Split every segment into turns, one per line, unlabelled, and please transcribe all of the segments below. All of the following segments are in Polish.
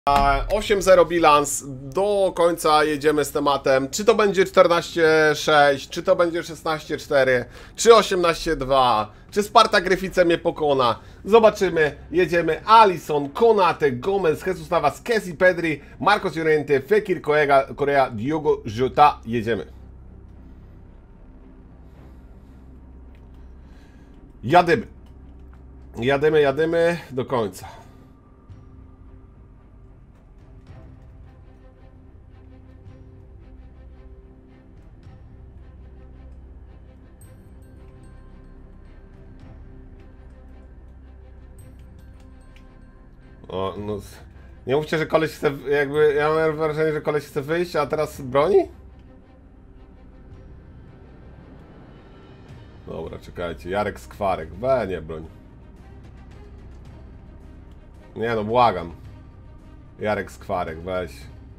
8-0 bilans, do końca jedziemy z tematem. Czy to będzie 14-6, czy to będzie 16-4, czy 18-2, czy Sparta Gryfice mnie pokona. Zobaczymy, jedziemy. Alisson, Konate, Gomez, Jesus Navas, Kessi, Pedri, Marcos Llorente, Fekir, Correa, Diogo Jota. Jedziemy. Jadymy. Jadymy do końca. O, no, nie mówcie, że koleś chce, jakby, ja mam wrażenie, że koleś chce wyjść, a teraz broni? Dobra, czekajcie, Jarek Skwarek, nie broń. Nie no, błagam. Jarek Skwarek, weź.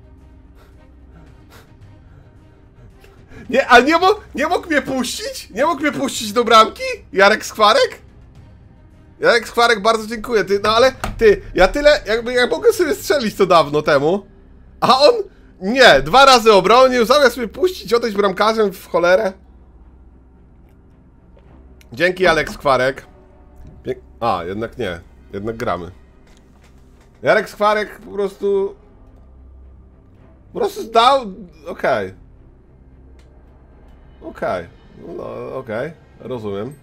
Nie, ale nie mógł mnie puścić? Nie mógł mnie puścić do bramki? Jarek Skwarek? Jarek Skwarek, bardzo dziękuję, ty, no ale ty, ja tyle, jakby ja mogę sobie strzelić to dawno temu, a on, nie, 2 razy obronił, zamiast mnie puścić, odejść bramkarzem w cholerę. Dzięki, Jarek Skwarek. A, jednak nie, jednak gramy. Jarek Skwarek po prostu zdał, okej. No, okej, rozumiem.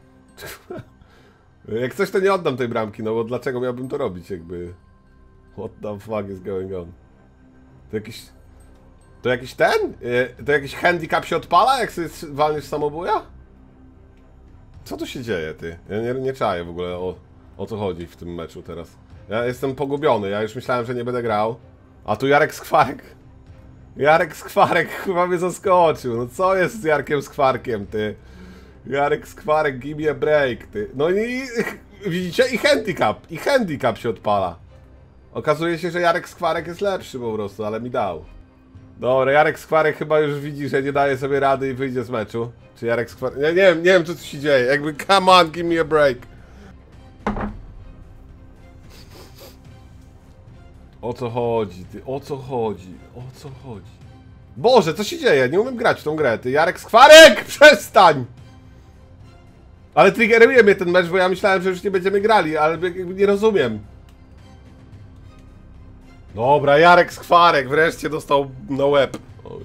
Jak coś, to nie oddam tej bramki, no bo dlaczego miałbym to robić, jakby... What the fuck is going on? To jakiś... To jakiś ten? To jakiś handicap się odpala, jak sobie walniesz samobuja? Co tu się dzieje, ty? Ja nie czaję w ogóle o co chodzi w tym meczu teraz. Ja jestem pogubiony, ja już myślałem, że nie będę grał. A tu Jarek Skwarek. Jarek Skwarek chyba mnie zaskoczył. No co jest z Jarkiem Skwarkiem, ty? Jarek Skwarek, give me a break, ty. No i widzicie? I handicap się odpala. Okazuje się, że Jarek Skwarek jest lepszy po prostu, ale mi dał. Dobra, Jarek Skwarek chyba już widzi, że nie daje sobie rady i wyjdzie z meczu. Czy Jarek Skwarek... Nie wiem co tu się dzieje. Jakby, come on, give me a break. O co chodzi, ty? O co chodzi? Boże, co się dzieje? Nie umiem grać w tą grę, ty. Jarek Skwarek! Przestań! Ale triggeruje mnie ten mecz, bo ja myślałem, że już nie będziemy grali, ale jakby nie rozumiem. Dobra, Jarek Skwarek wreszcie dostał na łeb.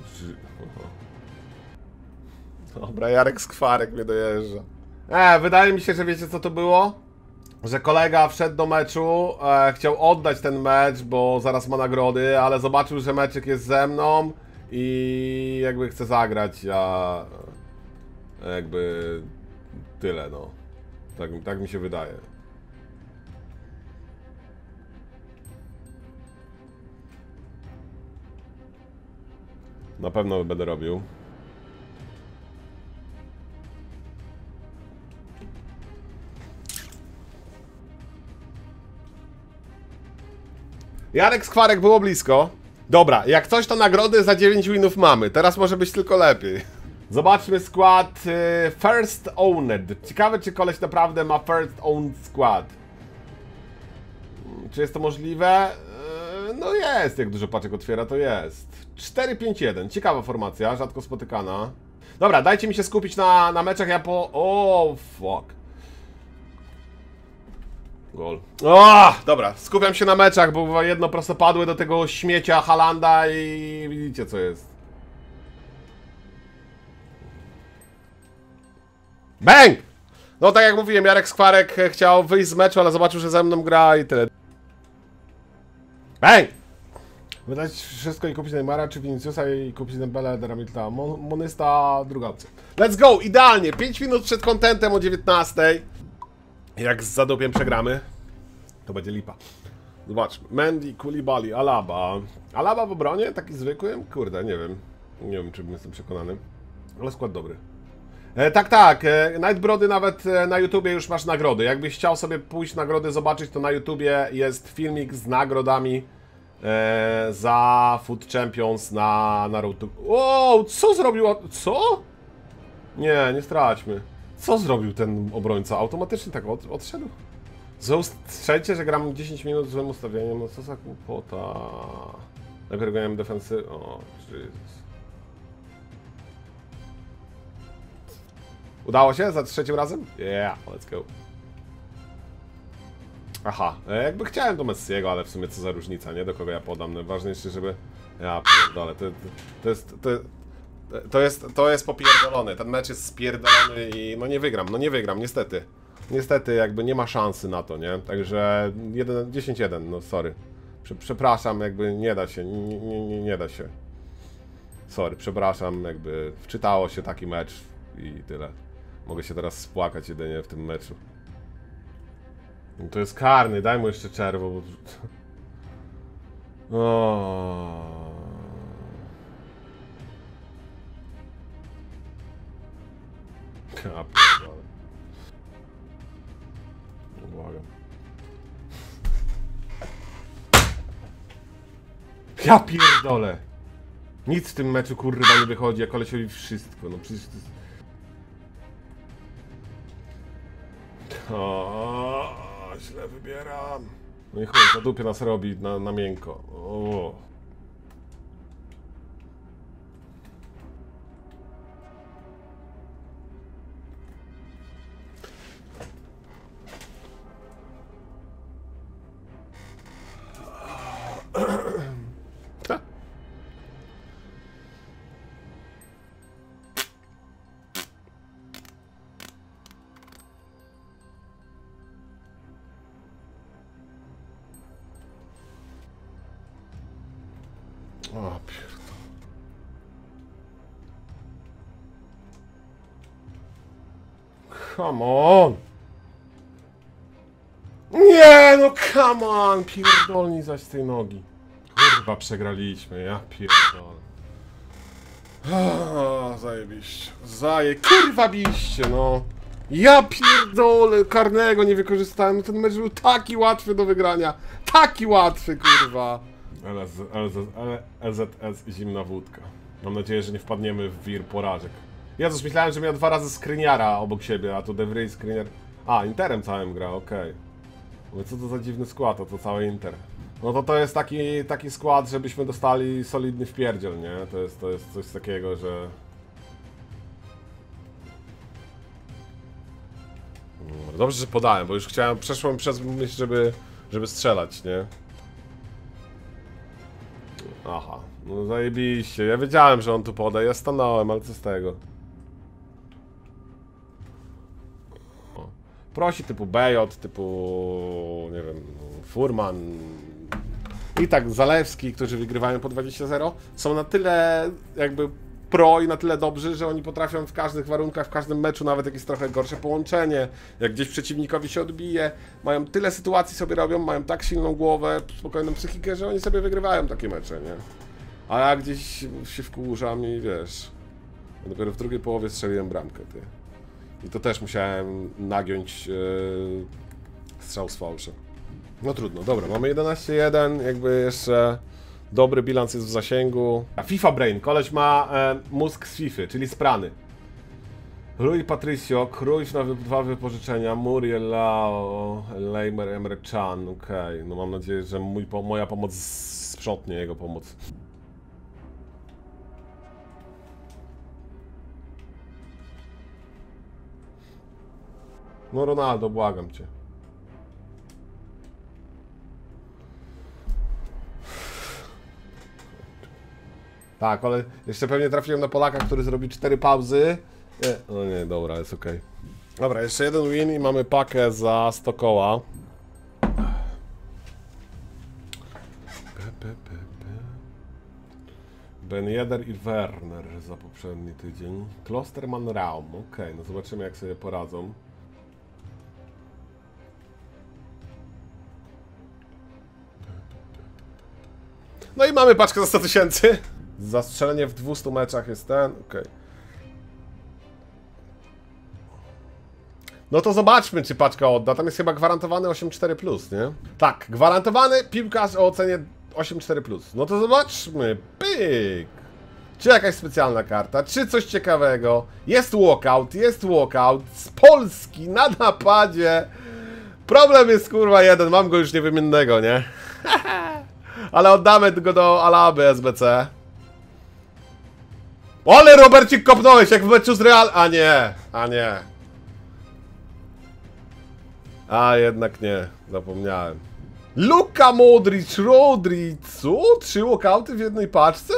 Dobra, Jarek Skwarek mnie dojeżdża. Wydaje mi się, że wiecie co to było? Że kolega wszedł do meczu, chciał oddać ten mecz, bo zaraz ma nagrody, ale zobaczył, że meczek jest ze mną i jakby chce zagrać, a jakby tyle, no. Tak mi się wydaje. Na pewno będę robił. Jarek Skwarek było blisko. Dobra, jak coś to nagrody za 9 winów mamy. Teraz może być tylko lepiej. Zobaczmy skład First Owned. Ciekawe, czy koleś naprawdę ma First Owned skład. Czy jest to możliwe? No jest, jak dużo paczek otwiera, to jest. 4-5-1, ciekawa formacja, rzadko spotykana. Dobra, dajcie mi się skupić na meczach, ja po... O, fuck. Gol. O, dobra, skupiam się na meczach, bo jedno prostopadłe do tego śmiecia Halanda i widzicie co jest. Bang! No tak jak mówiłem, Jarek Skwarek chciał wyjść z meczu, ale zobaczył, że ze mną gra i tyle. Bang! Wydać wszystko i kupić Neymara czy Viniciusa i kupić Dembele, Deramitla, Monysta, druga opcja. Let's go! Idealnie! 5 minut przed kontentem o 19. Jak z zadupiem przegramy, to będzie lipa. Zobaczmy. Mendy, Koulibaly, Alaba. Alaba w obronie? Taki zwykły? Kurde, nie wiem. Nie wiem, czy jestem przekonany. Ale skład dobry. Tak. Nightbrody nawet na YouTubie już masz nagrody. Jakbyś chciał sobie pójść nagrody zobaczyć, to na YouTubie jest filmik z nagrodami za Food Champions na Naruto. O, co zrobił? Co? Nie straćmy. Co zrobił ten obrońca? Automatycznie tak odszedł? Strzelcie, że gram 10 minut złym ustawieniem, no co za głupota. Najpierw grałem defensy... O, Jezus. Udało się za trzecim razem? Yeah, let's go. Aha, jakby chciałem do Messiego, ale w sumie co za różnica, nie? Do kogo ja podam. Najważniejsze, żeby... Ja pierdolę, to jest popierdolone. Ten mecz jest spierdolony i no nie wygram, niestety. Niestety jakby nie ma szansy na to, nie? Także 10-1, no sorry. Przepraszam, jakby nie da się, nie da się. Sorry, przepraszam, jakby wczytało się taki mecz i tyle. Mogę się teraz spłakać jedynie w tym meczu. No to jest karny, daj mu jeszcze czerwo, bo... O. Ja pierdolę. Błagam. Ja pierdolę! Nic w tym meczu kurwa nie wychodzi, a kolesiowi wszystko, no przecież to jest... O, źle wybieram. No i chuj, na dupie nas robi na miękko. O. O pierdolę. Come on! Nie no, come on! Pierdolni zaś z tej nogi. Kurwa, przegraliśmy, ja pierdolę. Zajebiście. Kurwa biście, no. Ja pierdolę, karnego nie wykorzystałem. Ten mecz był taki łatwy do wygrania. Taki łatwy, kurwa. LZS i zimna wódka. Mam nadzieję, że nie wpadniemy w wir porażek. Jezus, myślałem, że miał 2 razy Skriniara obok siebie, a tu De Vrij, Skriniar... A, Interem całym gra, okej. Mówię, co to za dziwny skład, to cały Inter. No to jest taki skład, żebyśmy dostali solidny wpierdziel, nie? To jest coś takiego, że... Dobrze, że podałem, bo już przeszło mi przez myśl, żeby strzelać, nie? Aha, no zajebiście. Ja wiedziałem, że on tu poda, ja stanąłem, ale co z tego? O. Prosi typu Bejot, typu... nie wiem, Furman i tak Zalewski, którzy wygrywają po 20-0, są na tyle jakby pro i na tyle dobrzy, że oni potrafią w każdych warunkach, w każdym meczu, nawet jakieś trochę gorsze połączenie, jak gdzieś przeciwnikowi się odbije, mają tyle sytuacji sobie robią, mają tak silną głowę, spokojną psychikę, że oni sobie wygrywają takie mecze, nie? A ja gdzieś się wkurzam i wiesz, dopiero w drugiej połowie strzeliłem bramkę, ty. I to też musiałem nagiąć strzał z fałszem. No trudno, dobra, mamy 11-1, jakby jeszcze... Dobry bilans jest w zasięgu. A FIFA Brain, koleś ma mózg z FIFA, czyli sprany. Rui Patricio, Cruyff na 2 wypożyczenia, Muriel, Lao, Leimer, Emre Can, okej. No mam nadzieję, że moja pomoc sprzątnie jego pomoc. No Ronaldo, błagam cię. Tak, ale jeszcze pewnie trafiłem na Polaka, który zrobi 4 pauzy. No nie, dobra, jest okej. Dobra, jeszcze jeden win i mamy pakę za 100 koła. Ben Yedder i Werner za poprzedni tydzień. Klosterman Raum, okej, no zobaczymy jak sobie poradzą. No i mamy paczkę za 100 000. Zastrzelenie w 200 meczach jest ten, okej. No to zobaczmy, czy paczka odda. Tam jest chyba gwarantowany 8.4+, nie? Tak, gwarantowany piłkarz o ocenie 8.4+. No to zobaczmy. Pyk! Czy jakaś specjalna karta, czy coś ciekawego. Jest walkout z Polski na napadzie. Problem jest kurwa jeden, mam go już niewymiennego, nie? Ale oddamy go do Alaby SBC. Ale Robercik kopnąłeś, jak w meczu z Real... A nie. A jednak nie, zapomniałem. Luka Modric, Rodri, co? 3 walkouty w jednej paczce?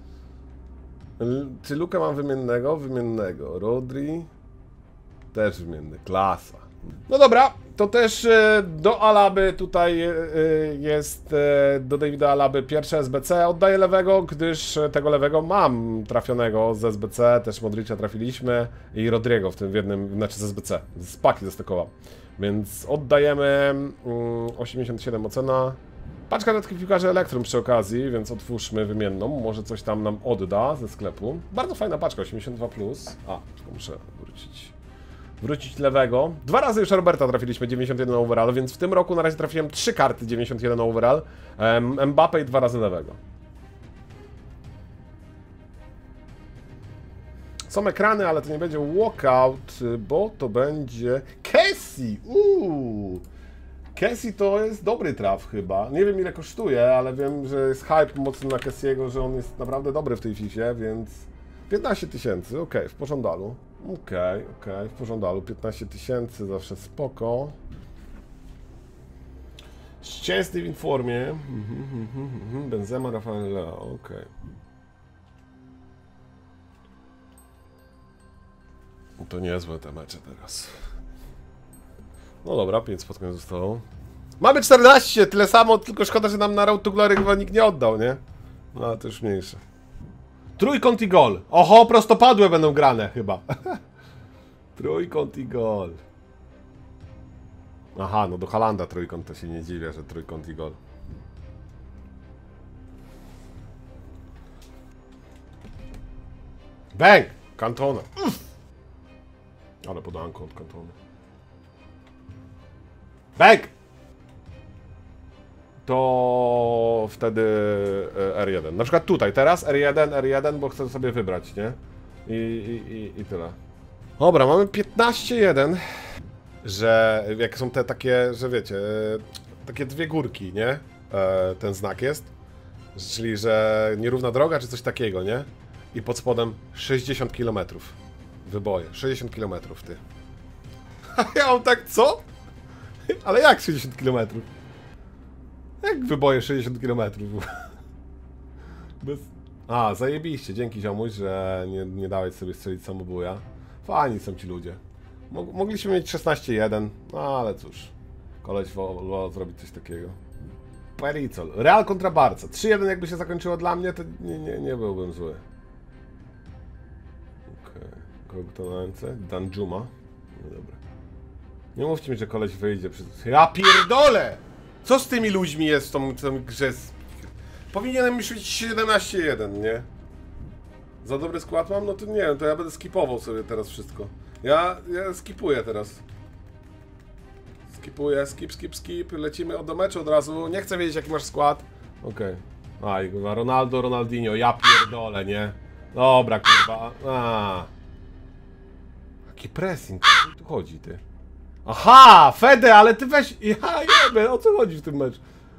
Czy Luka mam wymiennego? Wymiennego. Rodri... Też wymienny, klasa. No dobra, to też do Alaby tutaj jest, do Davida Alaby pierwsze SBC. Oddaję lewego, gdyż tego lewego mam trafionego z SBC, też Modricia trafiliśmy i Rodriego w tym w jednym, znaczy z SBC, z paki zestakowa. Więc oddajemy 87 ocena. Paczka rzadkich piłkarzy Elektrum przy okazji, więc otwórzmy wymienną, może coś tam nam odda ze sklepu. Bardzo fajna paczka, 82+. A, muszę wrócić lewego. 2 razy już Roberta trafiliśmy 91 overall, więc w tym roku na razie trafiłem 3 karty 91 overall. Mbappe i 2 razy lewego. Są ekrany, ale to nie będzie walkout, bo to będzie Kessie. Kessie to jest dobry traf chyba. Nie wiem ile kosztuje, ale wiem, że jest hype mocno na Kessiego, że on jest naprawdę dobry w tej Fifie, więc 15 000, okej, w pożądalu. Okej, w pożądalu, 15 000, zawsze spoko. Szczęsny w formie. Benzema, Rafael Leo, okej. To niezłe te mecze teraz. No dobra, 5 spotkań zostało. Mamy 14, tyle samo, tylko szkoda, że nam na Road to Glory chyba nikt nie oddał, nie? No ale to już mniejsze. Trójkąt i gol. Oho, prostopadłe będą grane chyba. Trójkąt i gol. Aha, no do Halanda trójkąt, to się nie dziwię, że trójkąt i gol. Bang! Cantona. Ale podanko od Cantona. Bang! To wtedy R1. Na przykład tutaj, teraz R1, bo chcę sobie wybrać, nie? I tyle. Dobra, mamy 15-1. Że jak są te takie, że wiecie, takie dwie górki, nie? Ten znak jest. Czyli, że nierówna droga, czy coś takiego, nie? I pod spodem 60 km. Wyboje. 60 km, ty. A ja mam tak, co? Ale jak 60 km? Jak wyboje 60 km? Bez... A, zajebiście. Dzięki ziomuś, że nie dałeś sobie strzelić samobuja. Fajni są ci ludzie. Mogliśmy mieć 16-1, no ale cóż. Koleś wolał zrobić coś takiego. Pericol. Real kontra Barca. 3-1 jakby się zakończyło dla mnie, to nie byłbym zły. Okej. Kogo to na ręce? Danjuma. No dobra. Nie mówcie mi, że koleś wyjdzie przez... Ja pierdolę! Co z tymi ludźmi jest w tą grze? Powinienem już mieć 17-1, nie? Za dobry skład mam? No to nie wiem, to ja będę skipował sobie teraz wszystko. Ja skipuję teraz. Skipuję, skip, lecimy do meczu od razu. Nie chcę wiedzieć jaki masz skład. Okej. A i kurwa, Ronaldo, Ronaldinho, ja pierdolę, nie? Dobra, kurwa. Jaki pressing, o co tu chodzi, ty? Aha, Fede, ale ty weź... Ja jebę, o co chodzi w tym meczu?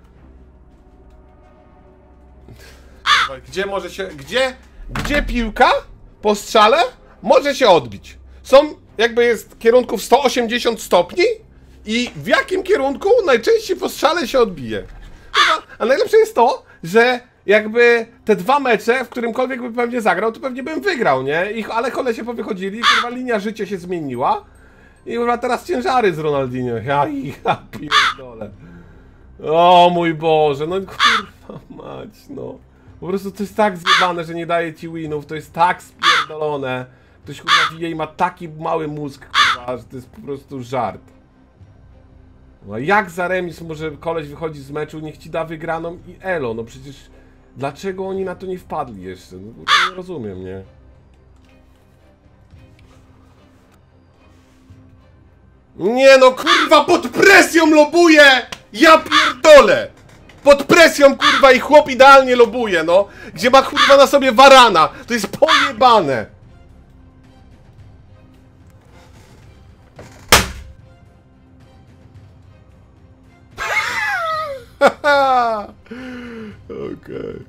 Gdzie może się... Gdzie piłka po strzale może się odbić? Są, jakby jest kierunków 180 stopni i w jakim kierunku najczęściej po strzale się odbije. A najlepsze jest to, że jakby te dwa mecze, w którymkolwiek by pewnie zagrał, to pewnie bym wygrał, nie? Ale kolesie powychodzili, kurwa linia życia się zmieniła i kurwa teraz ciężary z Ronaldinho. Ja pierdolę. O mój Boże, no kurwa mać, no. Po prostu to jest tak zjebane, że nie daje ci winów, to jest tak spierdolone. Ktoś kurwa jej ma taki mały mózg, kurwa, że to jest po prostu żart. No jak za remis może koleś wychodzi z meczu, niech ci da wygraną i elo, no przecież... Dlaczego oni na to nie wpadli jeszcze? No nie rozumiem, nie? Nie no kurwa, pod presją lobuje! Ja pierdolę! Pod presją kurwa i chłop idealnie lobuje, no! Gdzie ma kurwa na sobie Varana! To jest pojebane! Okej.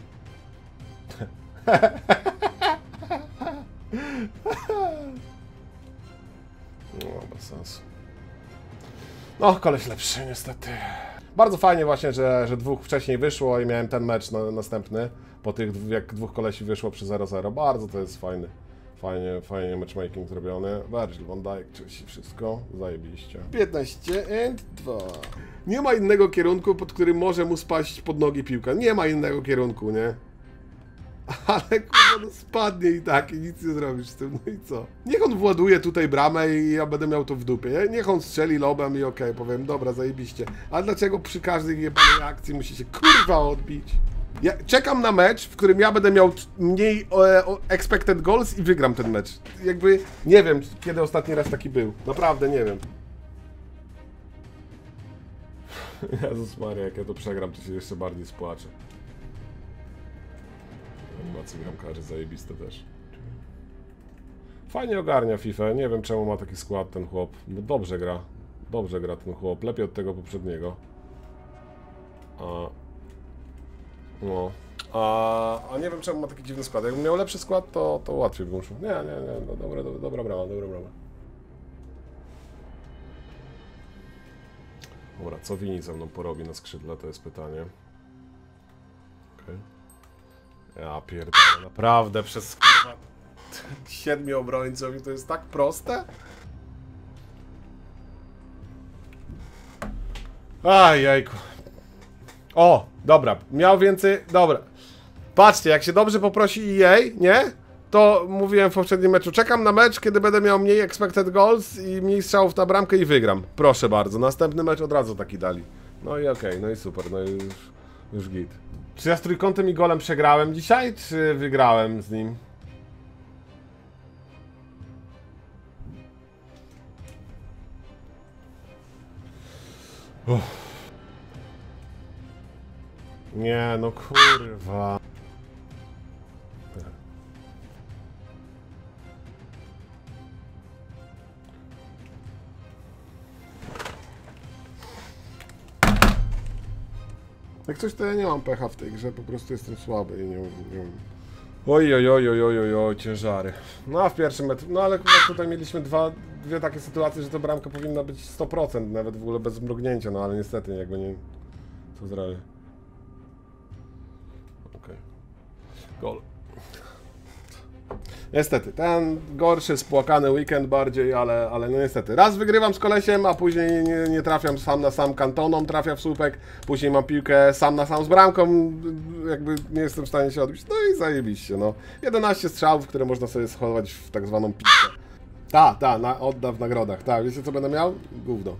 No, bez sensu. No, koleś lepszy niestety. Bardzo fajnie właśnie, że dwóch wcześniej wyszło i miałem ten mecz następny. Po tych, jak dwóch kolesi wyszło przy 0-0. Bardzo to jest fajny. Fajnie matchmaking zrobiony. Virgil van Dijk, czyli wszystko. Zajebiście. 15 and 2. Nie ma innego kierunku, pod którym może mu spaść pod nogi piłka. Nie ma innego kierunku, nie? Ale kurwa, no spadnie i tak, i nic nie zrobisz z tym, no i co? Niech on właduje tutaj bramę i ja będę miał to w dupie, nie? Niech on strzeli lobem i okej, powiem, dobra, zajebiście. Ale dlaczego przy każdej jebanej akcji musi się kurwa odbić? Ja czekam na mecz, w którym ja będę miał mniej expected goals i wygram ten mecz. Jakby, nie wiem, kiedy ostatni raz taki był. Naprawdę nie wiem. Jezus Maria, jak ja to przegram, to się jeszcze bardziej spłaczę. Animacje bramkarzy zajebiste też. Fajnie ogarnia FIFA, nie wiem czemu ma taki skład ten chłop. No dobrze gra. Dobrze gra ten chłop, lepiej od tego poprzedniego. A nie wiem czemu ma taki dziwny skład. Jakbym miał lepszy skład, to łatwiej bym szło. Nie, no, dobra brama. Dobra, co Wini ze mną porobi na skrzydle, to jest pytanie. Okej. Ja pierdolę, naprawdę przez 7 obrońców i to jest tak proste? Jajku. O, dobra, miał więcej, dobra. Patrzcie, jak się dobrze poprosi EA, nie? To mówiłem w poprzednim meczu, czekam na mecz, kiedy będę miał mniej expected goals i mniej strzałów na bramkę i wygram. Proszę bardzo, następny mecz od razu taki dali. No i okej, no i super, no i już git. Czy ja z trójkątem i golem przegrałem dzisiaj, czy wygrałem z nim? Nie, no kurwa. Jak coś, to ja nie mam pecha w tej grze, po prostu jestem słaby i nie wiem. Oj, ciężary. No a w pierwszym meczu, no ale tutaj mieliśmy dwie takie sytuacje, że to bramka powinna być 100%, nawet w ogóle bez mrugnięcia, no ale niestety jakby nie... Co zrobię? Okej. Gol. Niestety, ten gorszy, spłakany weekend bardziej, ale no niestety. Raz wygrywam z kolesiem, a później nie trafiam sam na sam kantoną, trafia w słupek, później mam piłkę sam na sam z bramką, jakby nie jestem w stanie się odbić. No i zajebiście, no. 11 strzałów, które można sobie schować w tak zwaną pizzę. Odda w nagrodach. Tak, wiecie co będę miał? Gówno.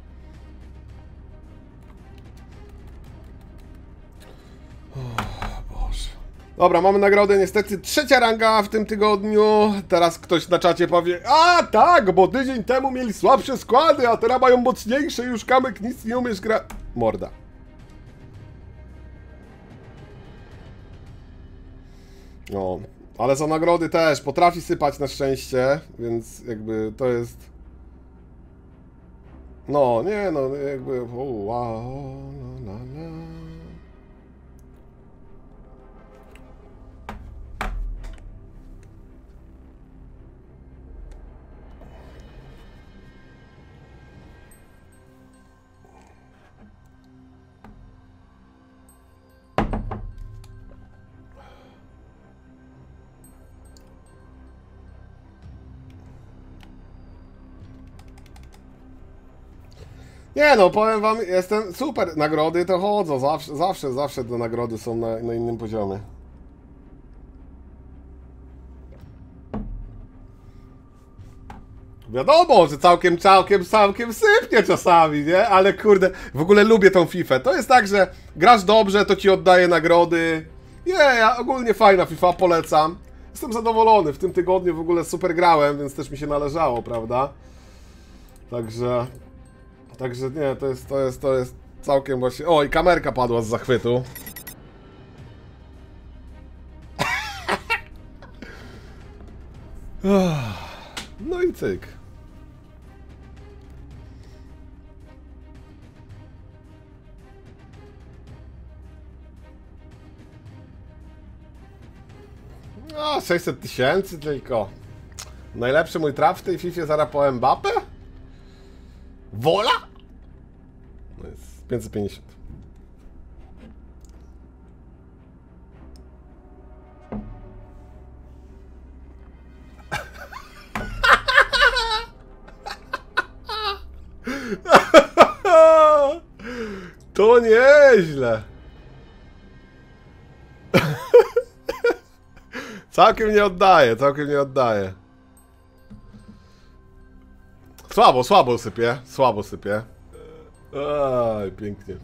Dobra, mamy nagrodę, niestety 3. ranga w tym tygodniu. Teraz ktoś na czacie powie: a tak, bo tydzień temu mieli słabsze składy, a teraz mają mocniejsze, już Kamek nic nie umiesz grać. Morda. No, ale za nagrody też potrafi sypać na szczęście, więc jakby to jest... No, nie no, jakby... Nie no, powiem wam, jestem super. Nagrody to chodzą, zawsze te nagrody są na innym poziomie. Wiadomo, że całkiem sypnie czasami, nie? Ale kurde, w ogóle lubię tą FIFA. To jest tak, że grasz dobrze, to ci oddaje nagrody. Nie, ja ogólnie fajna FIFA, polecam. Jestem zadowolony, w tym tygodniu w ogóle super grałem, więc też mi się należało, prawda? Także nie, to jest całkiem właśnie... O, i kamerka padła z zachwytu. No i cyk. No, 600 tysięcy tylko. Najlepszy mój traf w tej FIFA zaraz po Mbappé? Wola? No jest 550. To nieźle. Całkiem nie oddaje, całkiem nie oddaje. Słabo sypie, słabo sypie. Aj, pięknie.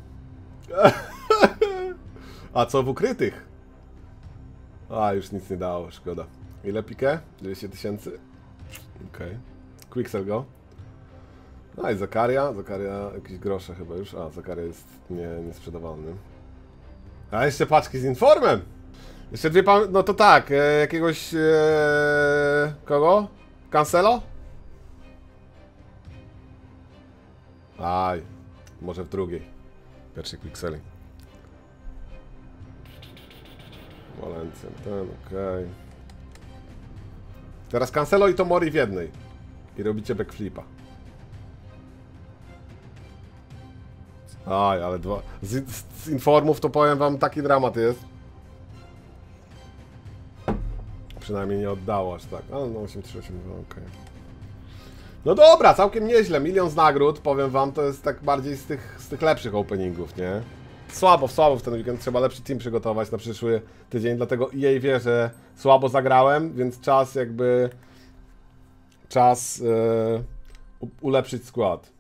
A co w ukrytych? A, już nic nie dało, szkoda. Ile pikę? 200 tysięcy? Okej. Quicksell go. No i Zakaria jakieś grosze chyba już. A, Zakaria jest niesprzedawalny. A jeszcze paczki z informem! Jeszcze dwie no to tak, jakiegoś... kogo? Cancelo? Aj, może w drugiej. Pierwszy Quickselling. Valencia, ten, okej. Teraz Cancelo i Tomori w jednej. I robicie backflipa. Aj, ale dwa... Z informów to powiem wam, taki dramat jest. Przynajmniej nie oddało aż tak. Ale no 8382, okej. No dobra, całkiem nieźle. 1 000 000 z nagród, powiem wam, to jest tak bardziej z tych lepszych openingów, nie? Słabo w ten weekend, trzeba lepszy team przygotować na przyszły tydzień, dlatego EA wie, że słabo zagrałem, więc czas jakby... ulepszyć skład.